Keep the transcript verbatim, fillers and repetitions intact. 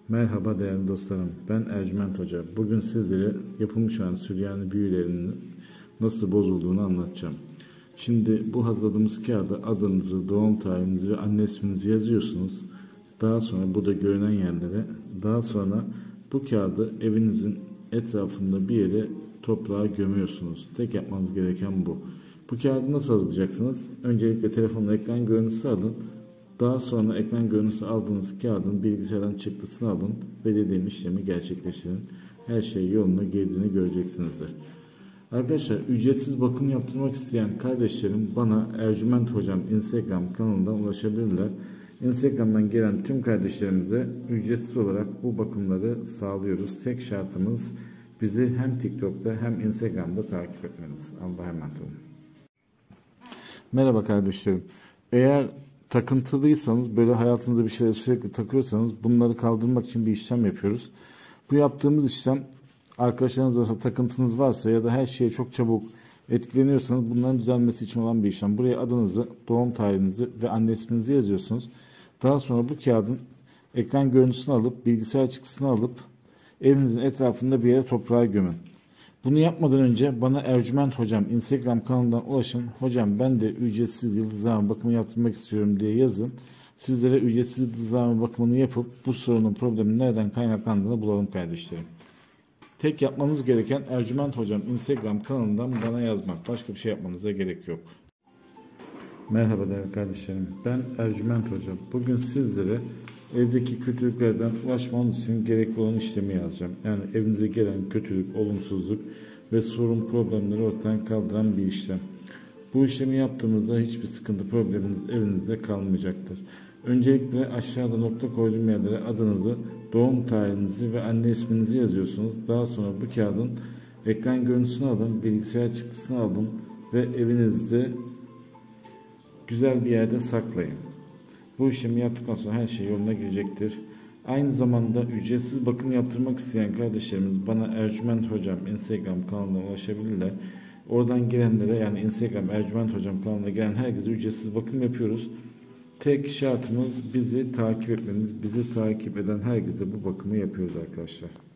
Merhaba değerli dostlarım, ben Ercüment Hoca. Bugün sizlere yapılmış olan Süryani büyülerinin nasıl bozulduğunu anlatacağım. Şimdi bu hazırladığımız kağıda adınızı, doğum tarihinizi ve anne isminizi yazıyorsunuz. Daha sonra burada görünen yerlere, daha sonra bu kağıdı evinizin etrafında bir yere toprağa gömüyorsunuz. Tek yapmanız gereken bu. Bu kağıdı nasıl hazırlayacaksınız? Öncelikle telefonla ekran görüntüsü alın. Daha sonra ekran görüntüsü aldığınız kağıdın bilgisayardan çıktısını alın ve dediğim işlemi gerçekleştirin. Her şey yoluna girdiğini göreceksinizdir. Arkadaşlar, ücretsiz bakım yaptırmak isteyen kardeşlerim bana Ercüment Hocam Instagram kanalından ulaşabilirler. Instagram'dan gelen tüm kardeşlerimize ücretsiz olarak bu bakımları sağlıyoruz. Tek şartımız bizi hem TikTok'ta hem Instagram'da takip etmeniz. Allah'a emanet olun. Merhaba kardeşlerim. Eğer takıntılıysanız, böyle hayatınızda bir şeyleri sürekli takıyorsanız bunları kaldırmak için bir işlem yapıyoruz. Bu yaptığımız işlem, arkadaşlarınızla takıntınız varsa ya da her şeye çok çabuk etkileniyorsanız bunların düzelmesi için olan bir işlem. Buraya adınızı, doğum tarihinizi ve anne isminizi yazıyorsunuz. Daha sonra bu kağıdın ekran görüntüsünü alıp bilgisayar çıktısını alıp evinizin etrafında bir yere toprağa gömün. Bunu yapmadan önce bana Ercüment Hocam Instagram kanalından ulaşın. Hocam ben de ücretsiz yıldızlama bakımı yaptırmak istiyorum diye yazın. Sizlere ücretsiz yıldızlama bakımını yapıp bu sorunun, problemin nereden kaynaklandığını bulalım kardeşlerim. Tek yapmanız gereken Ercüment Hocam Instagram kanalından bana yazmak. Başka bir şey yapmanıza gerek yok. Merhaba değerli kardeşlerim. Ben Ercüment Hocam. Bugün sizlere evdeki kötülüklerden ulaşmanız için gerekli olan işlemi yazacağım. Yani evinize gelen kötülük, olumsuzluk ve sorun, problemleri ortadan kaldıran bir işlem. Bu işlemi yaptığımızda hiçbir sıkıntı, probleminiz evinizde kalmayacaktır. Öncelikle aşağıda nokta koyduğum yerlere adınızı, doğum tarihinizi ve anne isminizi yazıyorsunuz. Daha sonra bu kağıdın ekran görüntüsünü alın, bilgisayar çıktısını alın ve evinizde güzel bir yerde saklayın. Bu işlemi yaptıktan sonra her şey yoluna girecektir. Aynı zamanda ücretsiz bakım yaptırmak isteyen kardeşlerimiz bana Ercüment Hocam Instagram kanalına ulaşabilirler. Oradan gelenlere, yani Instagram Ercüment Hocam kanalına gelen herkese ücretsiz bakım yapıyoruz. Tek şartımız bizi takip etmeniz. Bizi takip eden herkese bu bakımı yapıyoruz arkadaşlar.